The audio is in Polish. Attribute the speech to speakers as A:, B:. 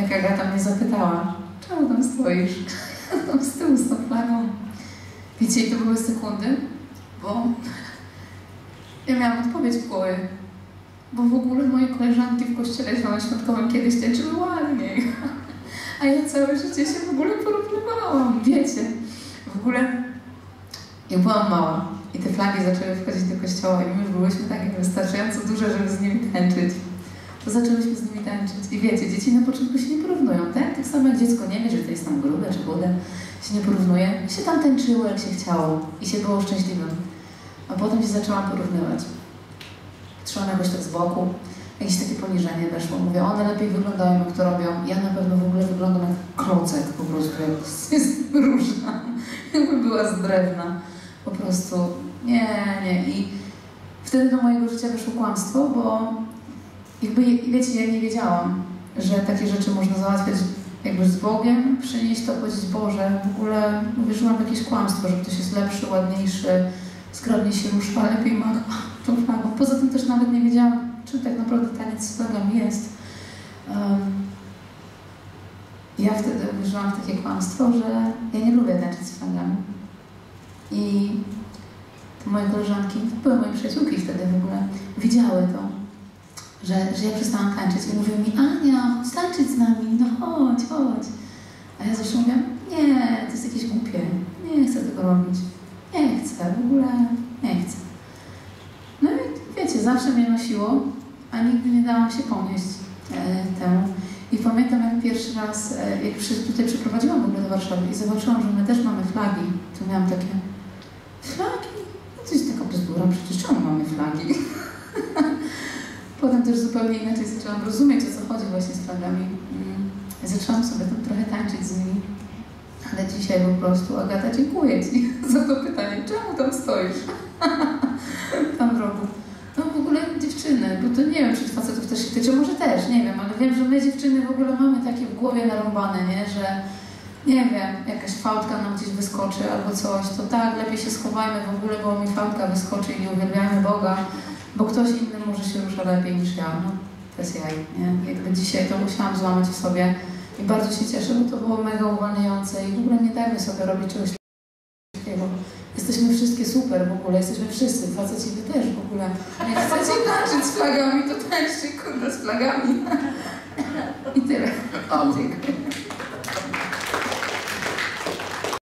A: jak Agata mnie zapytała, czemu tam stoisz? Tam z tyłu z tą flagą. Wiecie, i to były sekundy, bo ja miałam odpowiedź w głowie. Bo w ogóle moje koleżanki w kościele zielonoświątkowym kiedyś tańczyły ładniej. A ja całe życie się w ogóle porównywałam, wiecie. W ogóle jak byłam mała i te flagi zaczęły wchodzić do kościoła i my już byłyśmy takie wystarczająco duże, żeby z nimi tańczyć, to zaczęłyśmy z nimi tańczyć. I wiecie, dzieci na początku się nie porównują, tak? Tak samo jak dziecko nie wie, że to jest tam grube czy chude, się nie porównuje. Się tam tańczyło, jak się chciało i się było szczęśliwym. A potem się zaczęłam porównywać. Patrzyłam jakoś tak z boku, jakieś takie poniżenie weszło. Mówię, one lepiej wyglądają, jak to robią. Ja na pewno w ogóle wyglądam jak klocek, po prostu jak jest różna. Jakby była z drewna. Po prostu nie. I wtedy do mojego życia wyszło kłamstwo, bo jakby, wiecie, ja nie wiedziałam, że takie rzeczy można załatwiać jakby z Bogiem, przynieść to, powiedzieć, Boże, w ogóle wierzyłam w jakieś kłamstwo, że ktoś jest lepszy, ładniejszy, skromnie się rusza, lepiej macha tą flagą. Poza tym też nawet nie wiedziałam, czym tak naprawdę taniec z flagami jest. Ja wtedy uwierzyłam w takie kłamstwo, że ja nie lubię tańczyć z flagami. I te moje koleżanki, to były moje przyjaciółki wtedy w ogóle, widziały to, że ja przestałam tańczyć i mówiły mi, Ania, chodź tańczyć z nami, no chodź. A ja zawsze mówię, nie, to jest jakieś głupie, nie chcę tego robić, nie chcę, w ogóle nie chcę. No i wiecie, zawsze mnie nosiło, a nigdy nie dałam się ponieść temu. I pamiętam, jak pierwszy raz, jak tutaj przeprowadziłam w ogóle do Warszawy i zobaczyłam, że my też mamy flagi, to miałam takie, flagi? No to jest taka bzdura, przecież czemu mamy flagi? Potem też zupełnie inaczej zaczęłam rozumieć, o co chodzi właśnie z flagami. Zaczęłam sobie tam trochę tańczyć z nimi. Ale dzisiaj po prostu, Agata, dziękuję Ci za to pytanie. Czemu tam stoisz? Tam w rogu. No w ogóle dziewczyny, bo to nie wiem, czy facetów też się tyczy, może też, nie wiem, ale wiem, że my dziewczyny w ogóle mamy takie w głowie narąbane, nie? Że nie wiem, jakaś fałdka nam gdzieś wyskoczy albo coś, to tak, lepiej się schowajmy w ogóle, bo mi fałdka wyskoczy i nie uwielbiajmy Boga, bo ktoś inny może się rusza lepiej niż ja. No, bez jaj, nie? Jakby dzisiaj to musiałam złamać w sobie i bardzo się cieszę, bo to było mega uwalniające i w ogóle nie dajmy sobie robić czegoś takiego. Jesteśmy wszystkie super w ogóle, jesteśmy wszyscy, faceci wy też w ogóle. Jak chcecie tańczyć z flagami, to tańczcie kurde z flagami. I tyle. Dziękuję.